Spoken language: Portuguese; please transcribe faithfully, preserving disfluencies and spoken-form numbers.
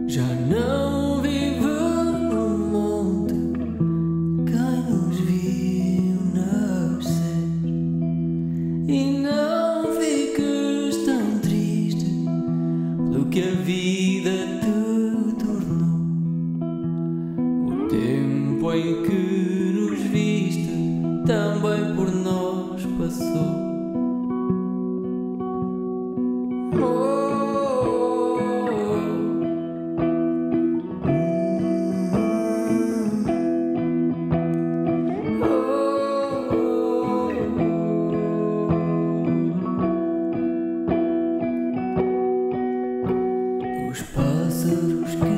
Já não vive no monte quem nos viu nascer. E não fiques tão triste pelo que a vida te tornou. O tempo em que nos viste também por nós passou. Oh, os pássaros que